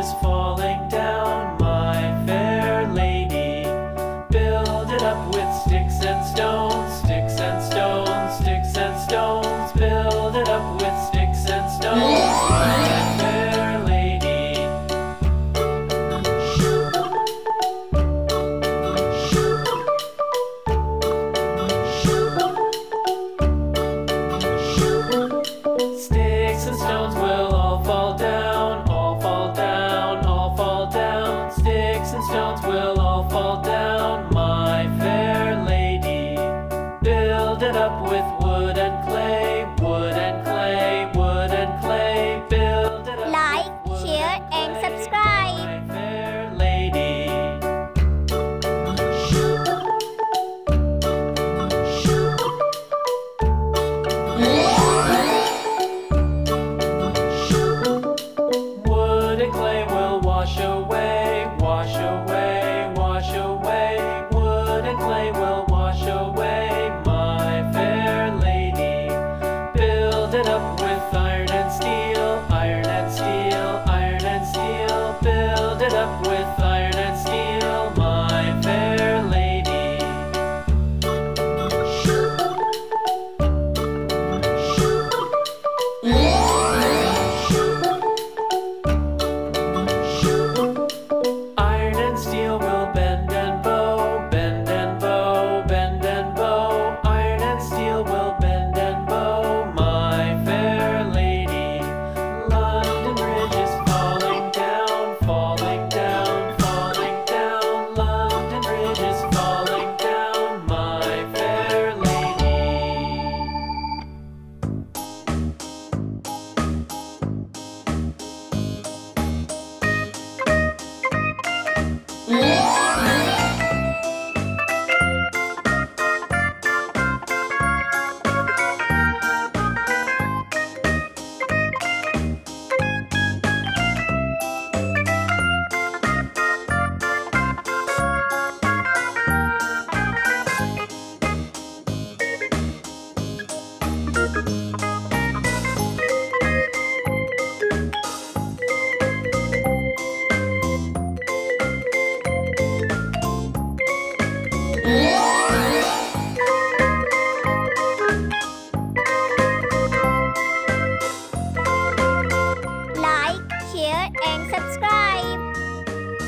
bridges falling down, my fair lady. Build it up with sticks and stones, sticks and stones, sticks and stones. Build it up with sticks and stones, my fair lady. Sticks and stones will all fall down, all fall down, all fall down. Sticks and stones will all fall down, my fair lady. Build it up with wood and clay, wood and clay, wood and clay. Build it up Like, with wood share, and clay, subscribe. my fair lady. Wood and clay will wash away, wash away, wash away. Wood and clay will wash away, my fair lady. Build it up with iron and steel, iron and steel, iron and steel. Build it up with iron and steel, my fair lady. Iron and steel will bend and bow, bend and bow, bend and bow. Iron and steel will bend and bow, my fair lady. London Bridge is falling down, falling down, falling down. London Bridge is falling down, my fair lady. Like, share, and subscribe.